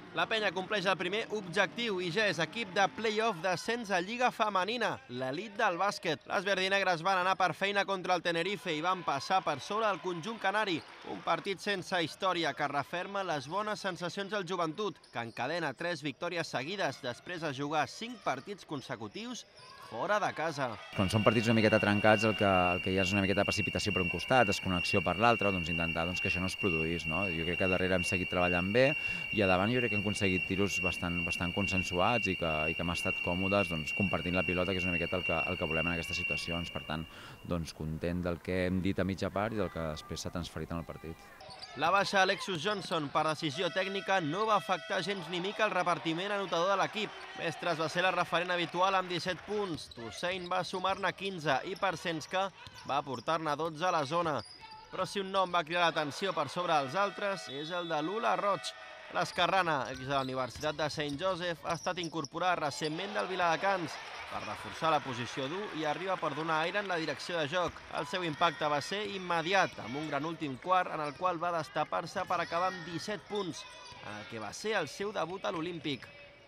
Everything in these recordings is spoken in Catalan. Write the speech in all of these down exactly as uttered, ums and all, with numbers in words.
La penya compleix el primer objectiu i ja és equip de play-off d'ascens a Lliga Femenina, l'elit del bàsquet. Les verdinegres van anar per feina contra el Tenerife i van passar per sobre el conjunt canari. Un partit sense història que referma les bones sensacions del Joventut, que encadena tres victòries seguides després de jugar cinc partits consecutius fora de casa. Quan són partits una miqueta trencats, el que, el que hi ha és una miqueta precipitació per un costat, desconnexió per l'altre, doncs intentar doncs, que això no es produís. No? Jo crec que darrere hem seguit treballant bé i a davant jo crec que hem aconseguit tiros bastant, bastant consensuats i que, i que hem estat còmodes doncs, compartint la pilota, que és una miqueta el que, el que volem en aquestes situacions. Per tant, doncs, content del que hem dit a mitja part i del que després s'ha transferit en el partit. La baixa Alexus Johnson per decisió tècnica no va afectar gens ni mica el repartiment anotador de l'equip. Mestres va ser la referent habitual amb disset punts, Toussaint va sumar-ne quinze i Parsenska va portar-ne dotze a la zona. Però si un nom va cridar l'atenció per sobre dels altres és el de Lula Roig. L'esquerrana, ex de la Universitat de Saint Joseph, ha estat incorporada recentment del Viladecans per reforçar la posició d'u i arriba per donar aire en la direcció de joc. El seu impacte va ser immediat, amb un gran últim quart en el qual va destapar-se per acabar amb disset punts, en el que va ser el seu debut a l'Olímpic.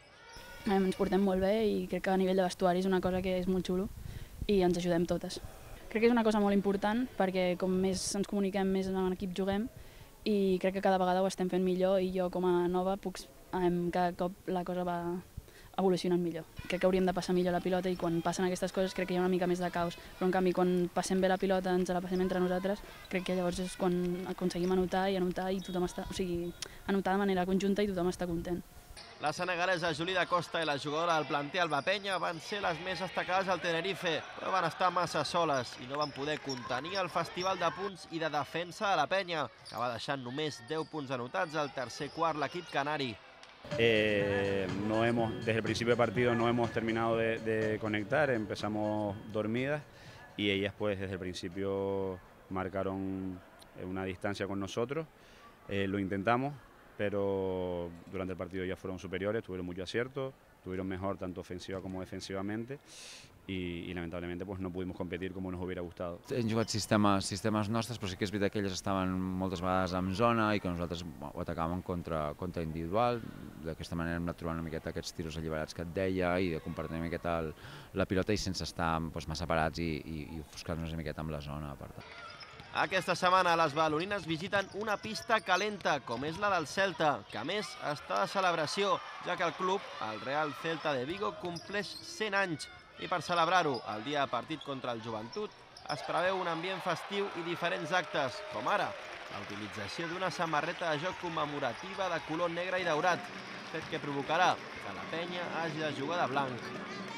Ens portem molt bé i crec que a nivell de vestuari és una cosa que és molt xulo i ens ajudem totes. Crec que és una cosa molt important perquè com més ens comuniquem, més en equip juguem i crec que cada vegada ho estem fent millor i jo com a nova puc, cada cop la cosa va evolucionant millor. Crec que hauríem de passar millor la pilota i quan passen aquestes coses crec que hi ha una mica més de caos, però en canvi quan passem bé la pilota, ens la passem entre nosaltres, crec que llavors és quan aconseguim anotar i anotar i tothom està, o sigui, anotar de manera conjunta i tothom està content. La senegalesa Julie da Costa i la jugadora del planter Alba Penya van ser les més destacades al Tenerife, però van estar massa soles i no van poder contenir el festival de punts i de defensa de la penya, que va deixant només deu punts anotats al tercer quart l'equip canari. Eh, no hemos, desde el principio del partido no hemos terminado de, de conectar, empezamos dormidas y ellas pues desde el principio marcaron una distancia con nosotros, eh, lo intentamos, pero durante el partido ya fueron superiores, tuvieron mucho acierto, tuvieron mejor tanto ofensiva como defensivamente i, i lamentablement pues, no pudimos competir com nos hubiera gustat. Hem jugat sistemes, sistemes nostres, però sí que és veritat que elles estaven moltes vegades en zona i que nosaltres ho atacàvem contra, contra individual. D'aquesta manera hem anat trobant una miqueta aquests tiros alliberats que et deia i de compartir una miqueta el, la pilota i sense estar doncs, massa parats i, i, i ofuscar-nos una miqueta amb la zona. Per tant. Aquesta setmana les badalonines visiten una pista calenta, com és la del Celta, que a més està de celebració, ja que el club, el Real Celta de Vigo, compleix cent anys. I per celebrar-ho, el dia de partit contra el Joventut, es preveu un ambient festiu i diferents actes, com ara la utilització d'una samarreta de joc commemorativa de color negre i daurat, fet que provocarà que la penya hagi de jugar de blanc.